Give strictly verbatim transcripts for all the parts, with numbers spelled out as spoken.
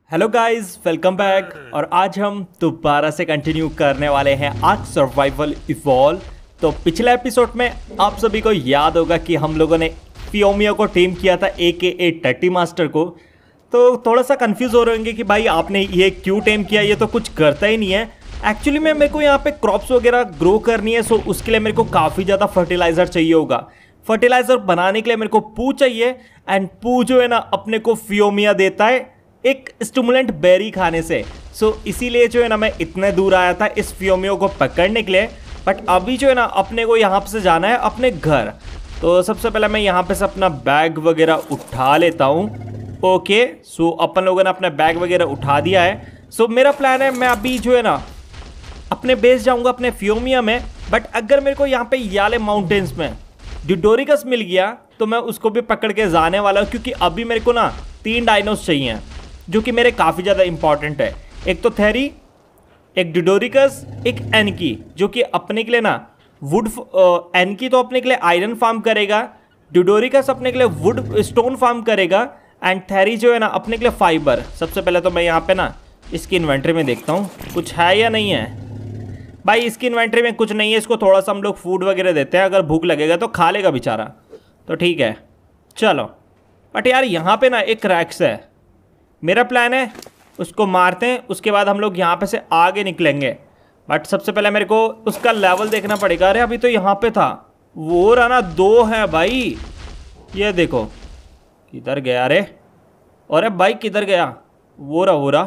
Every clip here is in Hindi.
Hello guys, welcome back. और आज हम दोबारा से कंटिन्यू करने वाले हैं आर्क सर्वाइवल इवॉल्व। तो पिछले एपिसोड में आप सभी को याद होगा कि हम लोगों ने फियोमिया को टीम किया था ए के ए टट्टी मास्टर को। तो थोड़ा सा कंफ्यूज हो रहे होंगे कि भाई आपने ये क्यों टीम किया, ये तो कुछ करता ही नहीं है। एक्चुअली में मेरे को यहाँ पे क्रॉप्स वगैरह ग्रो करनी है, सो उसके लिए मेरे को काफ़ी ज़्यादा फर्टिलाइज़र चाहिए होगा। फर्टिलाइज़र बनाने के लिए मेरे को पू चाहिए, एंड पू जो है ना अपने को फियोमिया देता है एक स्टिमुलेंट बेरी खाने से। सो so, इसीलिए जो है ना मैं इतने दूर आया था इस फियोमियो को पकड़ने के लिए। बट अभी जो है ना अपने को यहाँ से जाना है अपने घर। तो सबसे पहले मैं यहाँ पे से अपना बैग वगैरह उठा लेता हूँ। ओके, सो अपन लोगों ने अपना बैग वगैरह उठा दिया है। सो so, मेरा प्लान है मैं अभी जो है ना अपने बेस जाऊँगा अपने फियोमिया में। बट अगर मेरे को यहाँ पे याले माउंटेन्स में डिडोरिकस मिल गया तो मैं उसको भी पकड़ के जाने वाला हूँ, क्योंकि अभी मेरे को ना तीन डायनोस चाहिए जो कि मेरे काफ़ी ज़्यादा इंपॉर्टेंट है। एक तो थेरी, एक डिडोरिकस, एक एनकी, जो कि अपने के लिए ना वुड, एनकी तो अपने के लिए आयरन फार्म करेगा, डिडोरिकस अपने के लिए वुड स्टोन फार्म करेगा, एंड थेरी जो है ना अपने के लिए फाइबर। सबसे पहले तो मैं यहाँ पे ना इसकी इन्वेंट्री में देखता हूँ कुछ है या नहीं है। भाई इसकी इन्वेंट्री में कुछ नहीं है, इसको थोड़ा सा हम लोग फूड वगैरह देते हैं, अगर भूख लगेगा तो खा लेगा बेचारा, तो ठीक है चलो। बट यार यहाँ पे ना एक रैक्स है, मेरा प्लान है उसको मारते हैं, उसके बाद हम लोग यहाँ पे से आगे निकलेंगे। बट सबसे पहले मेरे को उसका लेवल देखना पड़ेगा। अरे अभी तो यहाँ पे था, वो रहा ना, दो है भाई। ये देखो किधर गया रे, अरे भाई किधर गया, वो रहा वो रहा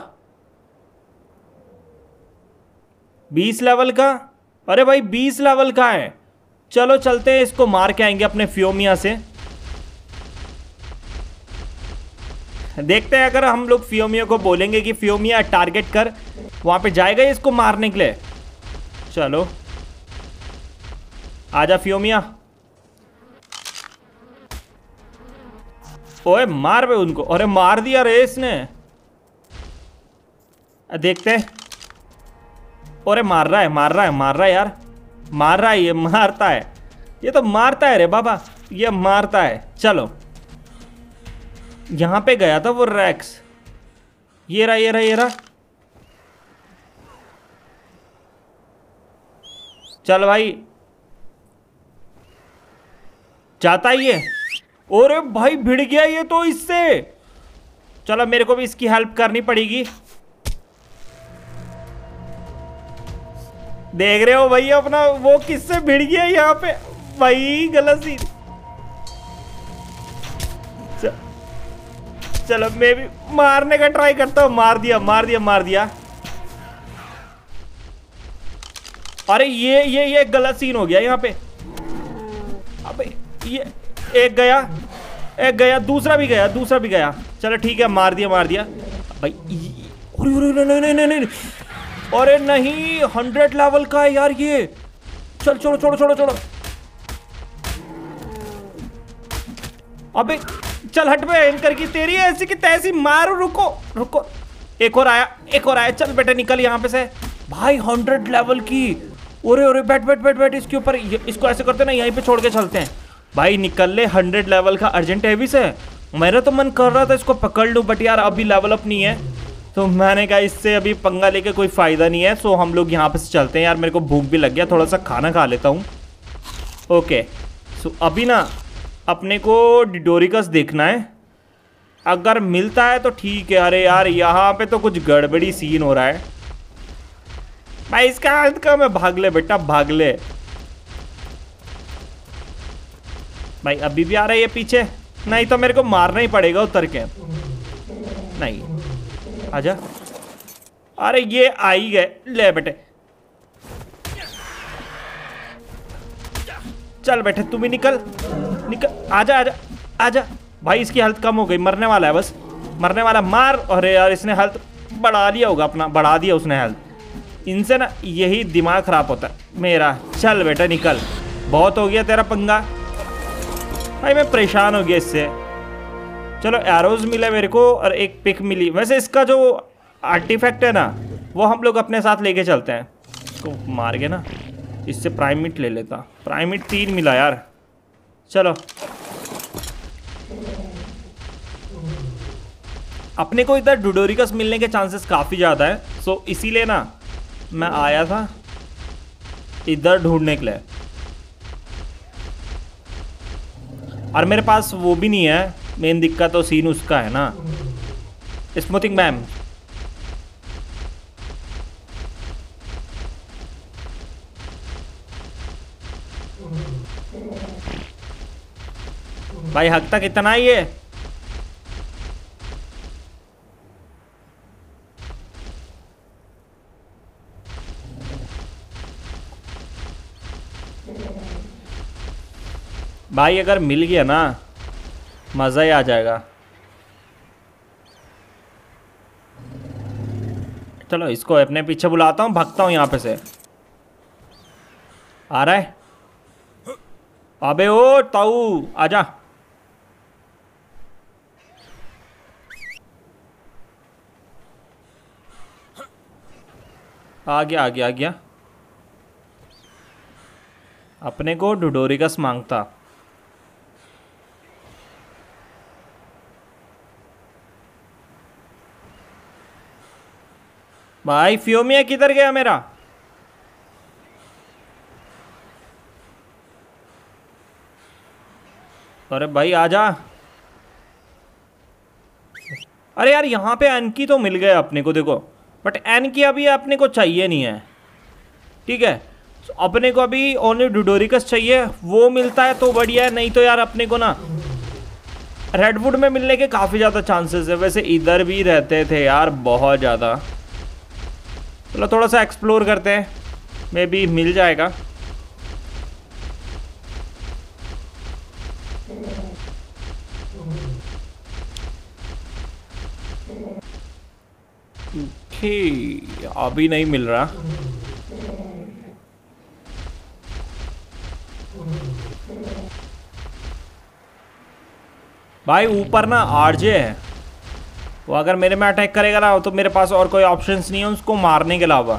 बीस लेवल का। अरे भाई बीस लेवल का है। चलो चलते हैं, इसको मार के आएंगे अपने फियोमिया से। देखते हैं अगर हम लोग फियोमिया को बोलेंगे कि फियोमिया टारगेट कर, वहां पे जाएगा इसको मारने के लिए। चलो आजा फियोमिया। ओए मार बे उनको। अरे मार दिया रे इसने। देखते हैं। अरे मार रहा है मार रहा है मार रहा है यार, मार रहा है, ये मारता है, ये तो मारता है रे बाबा, ये मारता है। चलो यहां पे गया था वो रैक्स, ये रहा ये रहा ये रहा। चल भाई जाता ही है। अरे भाई भिड़ गया ये तो इससे। चलो मेरे को भी इसकी हेल्प करनी पड़ेगी। देख रहे हो भाई अपना वो किससे भिड़ गया यहाँ पे, भाई गलत सी। चलो मैं भी मारने का ट्राई करता हूँ। मार दिया मार दिया मार दिया। अरे ये ये ये गलत सीन हो गया यहाँ पे। अबे ये एक गया, एक गया, दूसरा भी गया, दूसरा भी गया। चलो ठीक है मार दिया मार दिया भाई। अरे अरे नहीं नहीं नहीं नहीं, अरे नहीं, हंड्रेड लेवल का है यार ये। चल छोड़ो छोड़ो छोड़ो छोड़ो। अबे चल हट बे, एंकर की तेरी ऐसी की तैसी मारो। रुको रुको, एक और आया एक और आया। चल बेटे निकल यहाँ पे से। भाई हंड्रेड लेवल की। अरे अरे बैठ बैठ बैठ बैठ इसके ऊपर। इसको ऐसे करते ना, यहीं पे छोड़ के चलते हैं। भाई निकल ले, हंड्रेड लेवल का अर्जेंट हैवी से। मेरा तो मन कर रहा था इसको पकड़ लूँ, बट यार अभी लेवल अप नहीं है, तो मैंने कहा इससे अभी पंगा लेके कोई फ़ायदा नहीं है। सो हम लोग यहाँ पे से चलते हैं। यार मेरे को भूख भी लग गया, थोड़ा सा खाना खा लेता हूँ। ओके, सो अभी ना अपने को डिडोरिकस देखना है, अगर मिलता है तो ठीक है। अरे यार यहाँ पे तो कुछ गड़बड़ी सीन हो रहा है भाई। इसका हेल्थ कम है, भाग ले बेटा भाग ले। भाई अभी भी आ रहा है ये पीछे, नहीं तो मेरे को मारना ही पड़ेगा उतर के। नहीं आजा। अरे ये आ ही गए, ले बेटे चल बेटे तू भी निकल निकल, आजा आजा आजा। भाई इसकी हेल्थ कम हो गई, मरने वाला है, बस मरने वाला। मार। अरे यार इसने हेल्थ बढ़ा लिया होगा अपना, बढ़ा दिया उसने हेल्थ। इनसे ना यही दिमाग खराब होता है मेरा। चल बेटा निकल, बहुत हो गया तेरा पंगा। भाई मैं परेशान हो गया इससे। चलो एरोज मिले मेरे को और एक पिक मिली। वैसे इसका जो आर्टिफैक्ट है ना वो हम लोग अपने साथ लेके चलते हैं। इसको मार के ना इससे प्राइमिट ले लेता। प्राइमिट तीन मिला यार। चलो अपने को इधर डुडोरिकस मिलने के चांसेस काफ़ी ज़्यादा है, सो इसीलिए ना मैं आया था इधर ढूंढने के लिए। और मेरे पास वो भी नहीं है, मेन दिक्कत तो सीन उसका है ना, स्मूथिंग मैम। भाई हक तक इतना ही है। भाई अगर मिल गया ना मज़ा ही आ जाएगा। चलो इसको अपने पीछे बुलाता हूँ, भागता हूँ यहाँ पे से। आ रहा है? अबे ओ ताऊ आजा। आ गया आ गया आ गया। अपने को डुडोरिकस मांगता। भाई फियोमिया किधर गया मेरा? अरे भाई आजा। अरे यार यहाँ पे एनकी तो मिल गया अपने को, देखो, बट एनकी अभी अपने को चाहिए नहीं है, ठीक है। अपने को अभी ओनली डुडोरिकस चाहिए, वो मिलता है तो बढ़िया है, नहीं तो यार अपने को ना रेडवुड में मिलने के काफ़ी ज़्यादा चांसेस है। वैसे इधर भी रहते थे यार बहुत ज़्यादा। चलो थोड़ा सा एक्सप्लोर करते हैं, मे बी मिल जाएगा। ओके अभी नहीं मिल रहा। भाई ऊपर ना आरजे है, वो अगर मेरे में अटैक करेगा ना तो मेरे पास और कोई ऑप्शंस नहीं है उसको मारने के अलावा।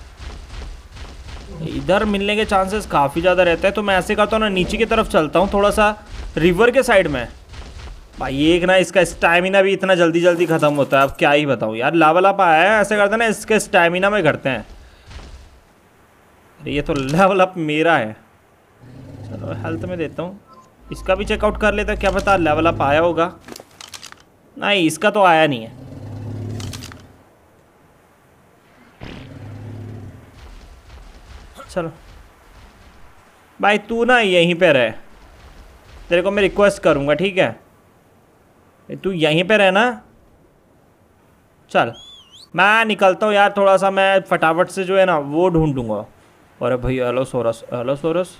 इधर मिलने के चांसेस काफ़ी ज़्यादा रहते हैं, तो मैं ऐसे करता हूँ ना नीचे की तरफ चलता हूँ थोड़ा सा रिवर के साइड में। भाई एक ना इसका स्टैमिना भी इतना जल्दी जल्दी ख़त्म होता है, अब क्या ही बताऊँ यार। लेवल अप आया है, ऐसे करते हैं ना इसके स्टैमिना में घटते हैं। अरे ये तो लेवल अप मेरा है। चलो हेल्थ में देता हूँ, इसका भी चेकआउट कर लेता, क्या पता लेवल अप आया होगा। नहीं इसका तो आया नहीं है। चलो भाई तू ना यहीं पे रहे, तेरे को मैं रिक्वेस्ट करूँगा, ठीक है? तू यहीं पे रहना। चल मैं निकलता हूँ यार, थोड़ा सा मैं फटाफट से जो है ना वो ढूंढूंगा। अरे भाई एलोसोरस, एलोसोरस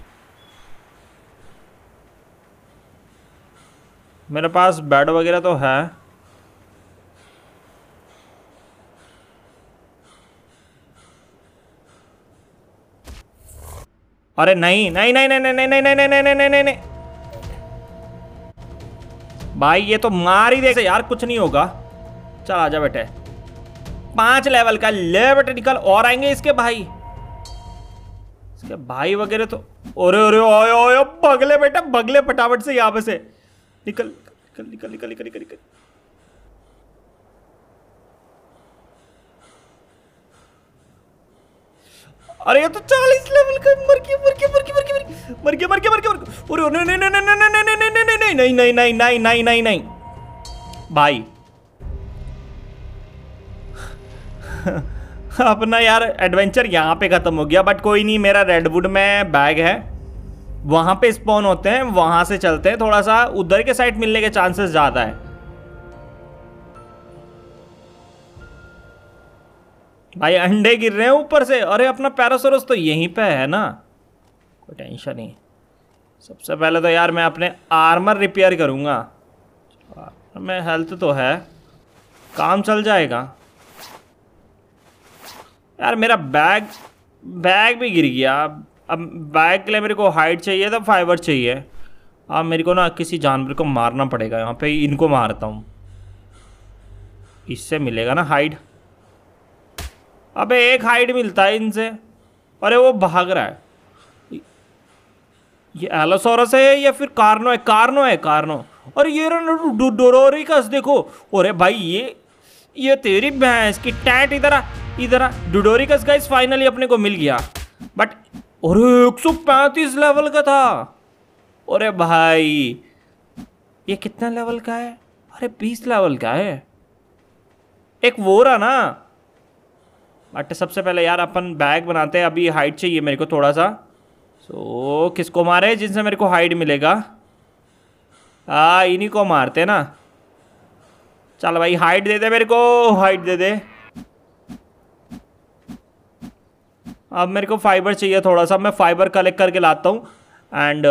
मेरे पास बेड वगैरह तो है। अरे नहीं नहीं नहीं नहीं नहीं नहीं नहीं नहीं नहीं नहीं नहीं नहीं भाई ये तो मार ही दे यार, कुछ नहीं होगा। चल आजा बेटे, पांच लेवल का ले बेटे, निकल। और आएंगे इसके भाई, इसके भाई वगैरह तो। ओरे ओरे ओए ओए बगले बेटा, बगले फटाफट से यहाँ पे से निकल निकल निकल निकल निकल निकल निकल। अरे ये तो चालीस लेवल का मर गया मर गया मर गया मर गया मर गया मर गया मर गया मर गया। अरे नहीं नहीं नहीं नहीं नहीं नहीं नहीं नहीं नहीं नहीं नहीं नहीं नहीं नहीं भाई अपना यार एडवेंचर यहाँ पे खत्म हो गया। बट कोई नहीं, मेरा रेडवुड में बैग है, वहां पे स्पॉन होते हैं, वहां से चलते हैं। थोड़ा सा उधर के साइड मिलने के चांसेस ज्यादा है। भाई अंडे गिर रहे हैं ऊपर से। अरे अपना पैरासोरस तो यहीं पे है ना, कोई टेंशन नहीं। सबसे पहले तो यार मैं अपने आर्मर रिपेयर करूंगा। में हेल्थ तो है, काम चल जाएगा। यार मेरा बैग बैग भी गिर गया। अब बैग के लिए मेरे को हाइट चाहिए था, फाइबर चाहिए। अब मेरे को ना किसी जानवर को मारना पड़ेगा। यहाँ पे इनको मारता हूँ, इससे मिलेगा ना हाइड। अबे एक हाइड मिलता है इनसे। अरे वो भाग रहा है। ये एलोसोरस है या फिर कार्नो है? कार्नो है, कार्नो। और ये डोरोरिकस देखो। अरे भाई ये ये तेरी भैंस की टैट, इधर आ इधर आ। डोडोरिकस गाइस फाइनली अपने को मिल गया, बट अरे एक सौ पैंतीस लेवल का था। अरे भाई ये कितना लेवल का है? अरे बीस लेवल का है। एक वो रहा ना, बट सबसे पहले यार अपन बैग बनाते हैं। अभी हाइट चाहिए मेरे को थोड़ा सा। सो so, किसको मारे जिनसे मेरे को हाइट मिलेगा? हाँ इन्हीं को मारते ना। चल भाई हाइट दे दे मेरे को, हाइट दे दे। अब मेरे को फाइबर चाहिए थोड़ा सा, मैं फाइबर कलेक्ट करके लाता हूँ एंड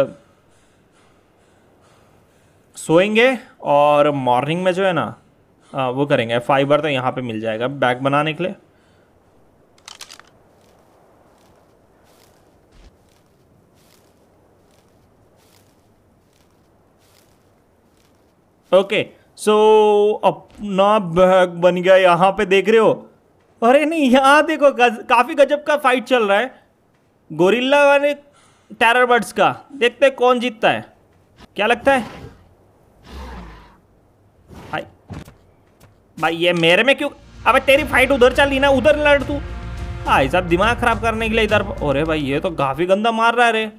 सोएंगे और मॉर्निंग में जो है ना आ, वो करेंगे। फाइबर तो यहाँ पे मिल जाएगा बैग बनाने के लिए। ओके सो अपना बैग बन गया। यहाँ पे देख रहे हो? अरे नहीं यहाँ देखो गज, काफी गजब का फाइट चल रहा है गोरिल्ला वाले टेरर बर्ड्स का। देखते हैं कौन जीतता है, क्या लगता है भाई? भाई ये मेरे में क्यों? अबे तेरी फाइट उधर चल रही ना, उधर लड़ तू। भाई साहब दिमाग खराब करने के लिए इधर। अरे भाई ये तो काफी गंदा मार रहा है रे।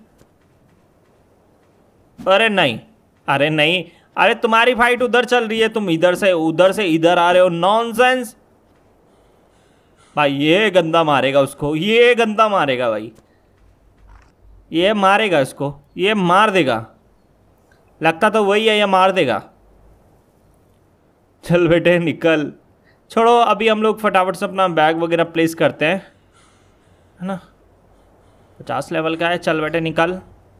अरे नहीं, अरे नहीं, अरे तुम्हारी फाइट उधर चल रही है, तुम इधर से उधर से इधर आ रहे हो। नॉनसेंस। भाई ये गंदा मारेगा उसको, ये गंदा मारेगा भाई, ये मारेगा इसको, ये मार देगा। लगता तो वही है, ये मार देगा। चल बेटे निकल। छोड़ो अभी हम लोग फटाफट से अपना बैग वगैरह प्लेस करते हैं, है ना। पचास लेवल का है। चल बेटे निकल।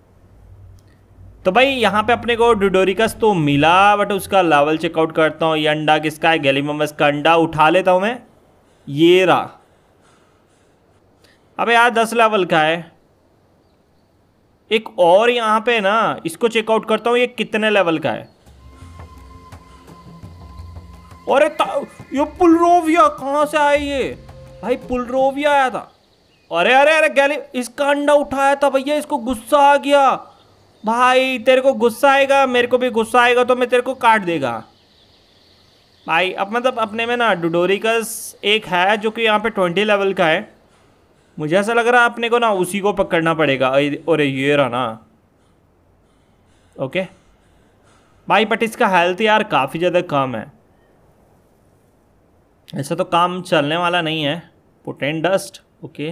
तो भाई यहाँ पे अपने को डोडोरिकस तो मिला, बट उसका लेवल चेकआउट करता हूँ। ये अंडा किसका है? गैलीममस का अंडा उठा लेता हूँ मैं। ये रहा। अबे यार दस लेवल का है। एक और यहाँ पे ना, इसको चेकआउट करता हूँ, ये कितने लेवल का है। अरे ये पुलरोविया कहाँ से आया ये? भाई पुलरोविया आया था। अरे अरे अरे गैली, इसका अंडा उठाया था भैया, इसको गुस्सा आ गया। भाई तेरे को गुस्सा आएगा, मेरे को भी गुस्सा आएगा, तो मैं तेरे को काट देगा भाई। अब मतलब अपने में ना डोडोरिकस एक है जो कि यहाँ पे ट्वेंटी लेवल का है। मुझे ऐसा लग रहा है अपने को ना उसी को पकड़ना पड़ेगा। अरे ये रहा ना। ओके भाई, बट इसका हेल्थ यार काफ़ी ज़्यादा कम है। ऐसा तो काम चलने वाला नहीं है। Potent dust. ओके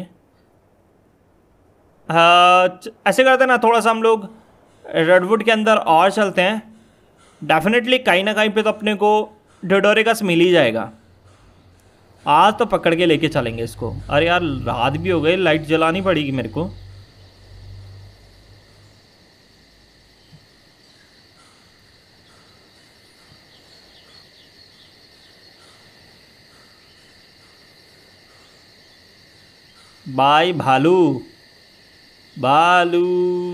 ऐसे करते हैं ना, थोड़ा सा हम लोग रेडवुड के अंदर और चलते हैं। डेफिनेटली कहीं ना कहीं पे तो अपने को डोडोरिकस मिल ही जाएगा। आज तो पकड़ के लेके चलेंगे इसको। अरे यार रात भी हो गई, लाइट जलानी पड़ेगी मेरे को। भाई भालू, भालू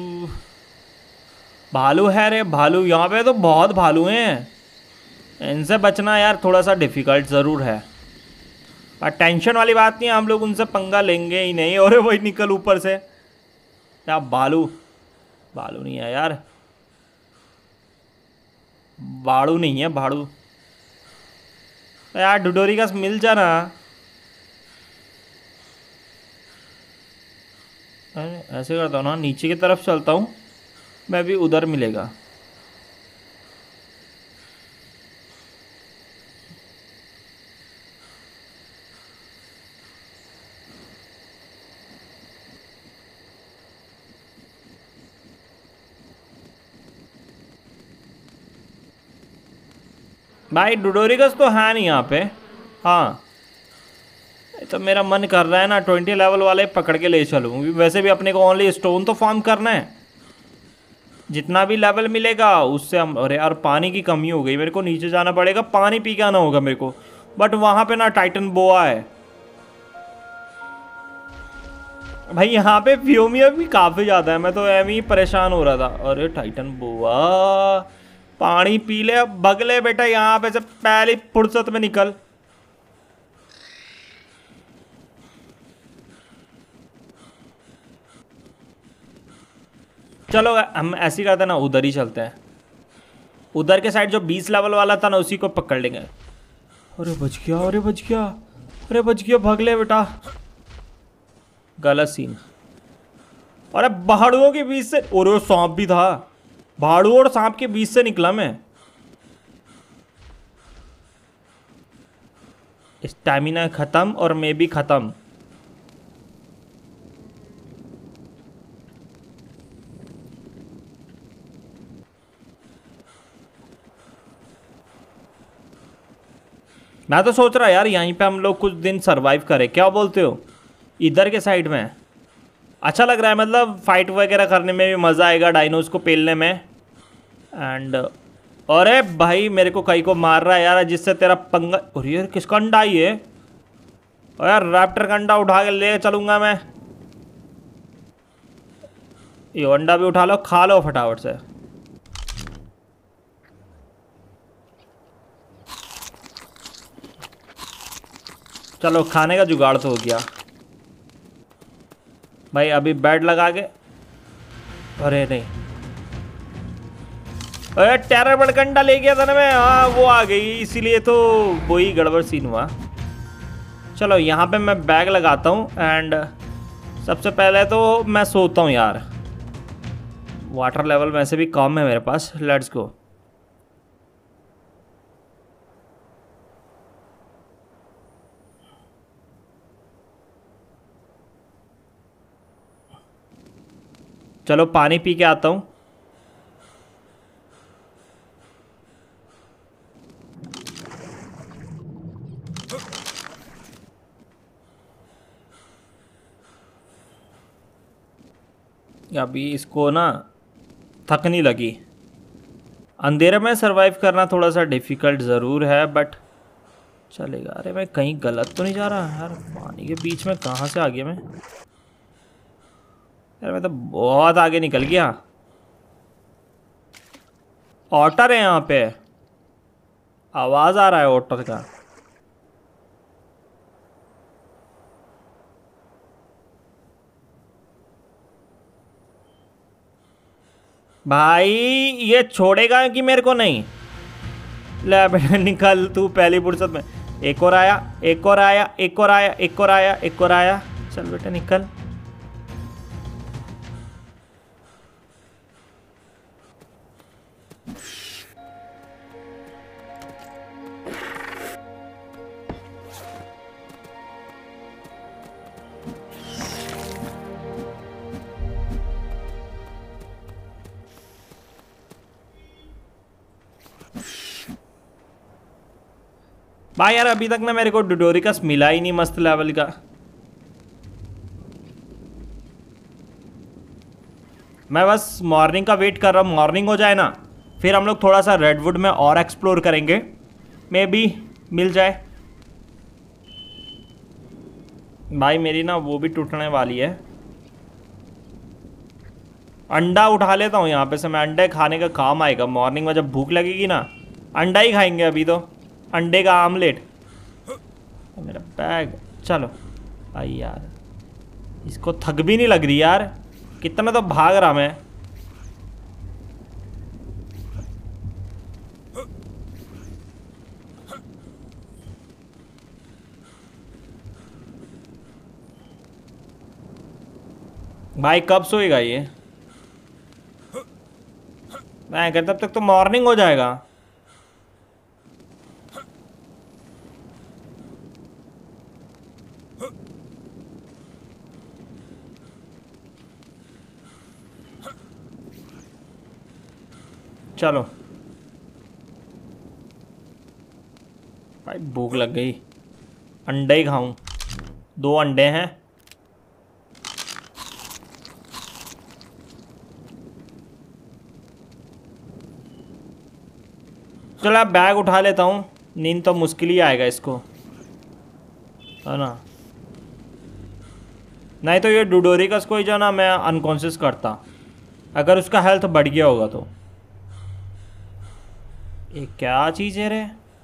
भालू है रे भालू। यहाँ पे तो बहुत भालू हैं, इनसे बचना यार थोड़ा सा डिफ़िकल्ट ज़रूर है, पर टेंशन वाली बात नहीं है, हम लोग उनसे पंगा लेंगे ही नहीं। और वही निकल ऊपर से। क्या भालू? भालू नहीं है यार, बाड़ू नहीं है, भाड़ू। तो यार डोडोरिकस मिल जाना। ऐसे करता हूँ ना, नीचे की तरफ चलता हूँ मैं भी, उधर मिलेगा। भाई डोडोरिकस तो है नहीं यहाँ पे। हाँ तो मेरा मन कर रहा है ना ट्वेंटी लेवल वाले पकड़ के ले चलूँ। वैसे भी अपने को ओनली स्टोन तो फार्म करना है, जितना भी लेवल मिलेगा उससे हम। अरे यार पानी की कमी हो गई, मेरे को नीचे जाना पड़ेगा, पानी पी के आना होगा मेरे को। बट वहाँ पे ना टाइटन बोआ है भाई। यहाँ पे फ्यूमिया भी काफ़ी ज़्यादा है, मैं तो एम ही परेशान हो रहा था। अरे टाइटन बोआ, पानी पी ले, बगले बेटा यहाँ पे से पहली फुर्सत में निकल। चलो हम ऐसे ही करते हैं ना, उधर ही चलते हैं। उधर के साइड जो बीस लेवल वाला था ना, उसी को पकड़ लेंगे। अरे बच गया, अरे बच गया, अरे बच गया, भाग ले बेटा। गलत सीन। अरे भाड़ुओं के बीच से, और सांप भी था। भाड़ू और सांप के बीच से निकला मैं। स्टैमिना खत्म और मैं भी खत्म। मैं तो सोच रहा यार यहीं पे हम लोग कुछ दिन सरवाइव करें, क्या बोलते हो? इधर के साइड में अच्छा लग रहा है, मतलब फाइट वगैरह करने में भी मज़ा आएगा, डायनोस को पेलने में। एंड अरे भाई मेरे को कहीं को मार रहा है यार, जिससे तेरा पंगा। और यार किसका अंडा ये? और यार रैप्टर का अंडा उठा के ले चलूँगा मैं। ये अंडा भी उठा लो, खा लो फटाफट से। चलो खाने का जुगाड़ तो हो गया भाई। अभी बेड लगा के, अरे नहीं, अरे टेरर बर्ड का अंडा ले गया था ना मैं। हाँ वो आ गई, इसीलिए तो वही गड़बड़ सीन हुआ। चलो यहाँ पे मैं बैग लगाता हूँ एंड सबसे पहले तो मैं सोता हूँ यार। वाटर लेवल वैसे भी कम है मेरे पास। Let's go. चलो पानी पी के आता हूँ। अभी इसको ना थक नहीं लगी। अंधेरे में सरवाइव करना थोड़ा सा डिफ़िकल्ट ज़रूर है बट चलेगा। अरे मैं कहीं गलत तो नहीं जा रहा यार? पानी के बीच में कहाँ से आ गया मैं? यार मैं तो बहुत आगे निकल गया। ऑटर है यहाँ पे, आवाज़ आ रहा है ऑटर का। भाई ये छोड़ेगा कि मेरे को नहीं? ले बेटा निकल तू पहली फुर्सत में। एक और आया, एक और आया, एक और आया, एक और आया, एक और आया। चल बेटा निकल। भाई यार अभी तक ना मेरे को डोडोरिकस मिला ही नहीं मस्त लेवल का। मैं बस मॉर्निंग का वेट कर रहा हूँ, मॉर्निंग हो जाए ना फिर हम लोग थोड़ा सा रेडवुड में और एक्सप्लोर करेंगे, मे बी मिल जाए। भाई मेरी ना वो भी टूटने वाली है। अंडा उठा लेता हूँ यहाँ पे से मैं, अंडे खाने का काम आएगा मॉर्निंग में जब भूख लगेगी ना। अंडा ही खाएंगे अभी तो, अंडे का आमलेट। मेरा बैग, चलो भाई यार इसको थक भी नहीं लग रही यार, कितना तो भाग रहा मैं। भाई कब सोएगा ये? मैं कहता तब तक तो मॉर्निंग हो जाएगा। चलो भाई भूख लग गई, अंडे ही खाऊं। दो अंडे हैं। चलो अब बैग उठा लेता हूँ, नींद तो मुश्किल ही आएगा इसको, है ना? नहीं तो ये डोडोरिकस को ही जो ना मैं अनकॉन्शियस करता, अगर उसका हेल्थ बढ़ गया होगा तो। ये क्या चीज़ है रे?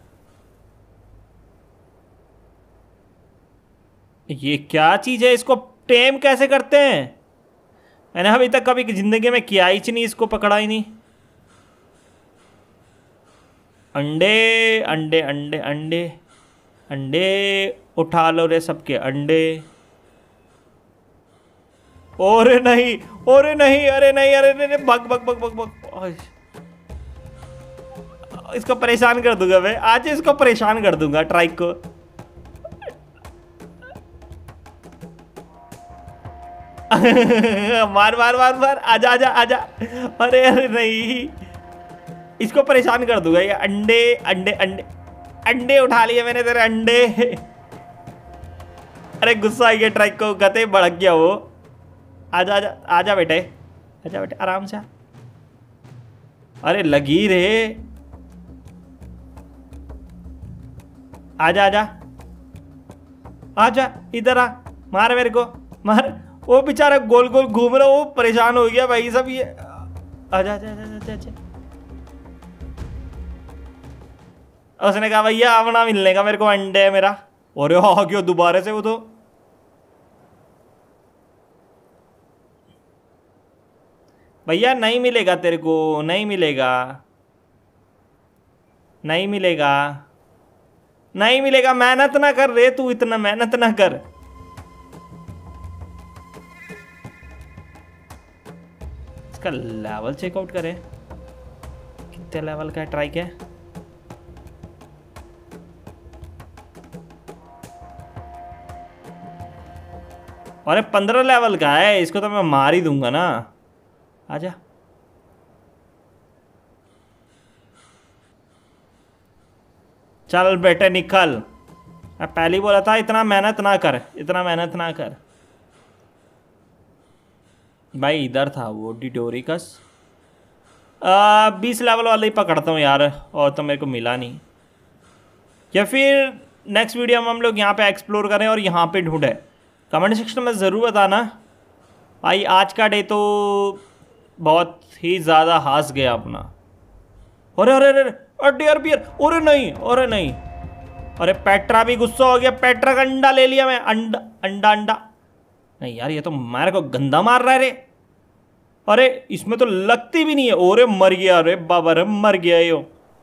ये क्या चीज़ है? इसको टेम कैसे करते हैं? मैंने अभी तक कभी ज़िंदगी में किया ही नहीं, इसको पकड़ा ही नहीं। अंडे अंडे अंडे अंडे अंडे उठा लो रे सबके अंडे। ओरे नहीं, ओरे नहीं, अरे नहीं, अरे नहीं, नहीं भग भग भग भग भग। इसको परेशान कर दूंगा मैं आज, इसको परेशान कर दूंगा ट्राइक को। मार मार मार मार, आजा आजा आजा। अरे अरे नहीं, इसको परेशान कर दूंगा। ये अंडे अंडे अंडे अंडे उठा लिए मैंने तेरे अंडे। अरे गुस्सा आ गया ट्राइक को, गते भड़क गया वो। आजा आजा आजा बेटे, आजा बेटे आराम से। अरे लगी रे, आजा आजा आजा, इधर आ, मार मेरे को मार। वो बेचारा गोल गोल घूम रहा, वो परेशान हो गया भाई सब। ये आजा आजा आजा आजा आजा। उसने कहा भैया अपना मिलने का मेरे को अंडे है मेरा। और आ गया दोबारा से वो तो। भैया नहीं मिलेगा तेरे को, नहीं मिलेगा, नहीं मिलेगा, नहीं मिलेगा। मेहनत ना कर रे तू, इतना मेहनत ना कर। इसका लेवल चेकआउट करें, कितने लेवल का है ट्राई क्या। अरे पंद्रह लेवल का है, इसको तो मैं मार ही दूंगा ना। आजा, चल बेटे निकल। मैं पहले ही बोला था इतना मेहनत ना कर, इतना मेहनत ना कर। भाई इधर था वो डिडोरिकस। बीस लेवल वाले ही पकड़ता हूँ यार, और तो मेरे को मिला नहीं। या फिर नेक्स्ट वीडियो में हम लोग यहाँ पे एक्सप्लोर करें और यहाँ पे ढूंढे। कमेंट सेक्शन में ज़रूर बताना भाई। आज का डे तो बहुत ही ज़्यादा हास गया अपना। अरे अरे अरे अरे यार बियर, अरे नहीं, अरे नहीं, अरे पेट्रा भी गुस्सा हो गया। पेट्रा का अंडा ले लिया मैं, अंडा अंडा अंडा। नहीं यार, ये तो मेरे को गंदा मार रहा है रे। अरे इसमें तो लगती भी नहीं है। ओरे मर गया, अरे बाबा रे मर गया यो।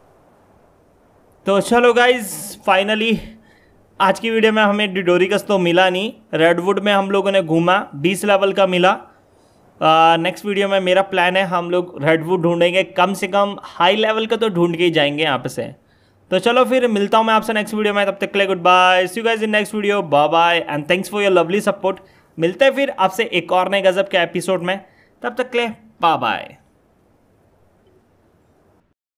तो चलो गाइज, फाइनली आज की वीडियो में हमें डिडोरिकस तो मिला नहीं। रेडवुड में हम लोगों ने घूमा, बीस लेवल का मिला। नेक्स्ट वीडियो में मेरा प्लान है हम लोग रेडवुड ढूंढेंगे, कम से कम हाई लेवल का तो ढूंढ के ही जाएंगे यहाँ पे से। तो चलो फिर मिलता हूँ मैं आपसे नेक्स्ट वीडियो में। तब तक के लिए goodbye, see you guys in next video, bye bye and thanks for your lovely support. मिलते हैं फिर आपसे एक और नए गजब के एपिसोड में। तब तक के लिए बाय बाय।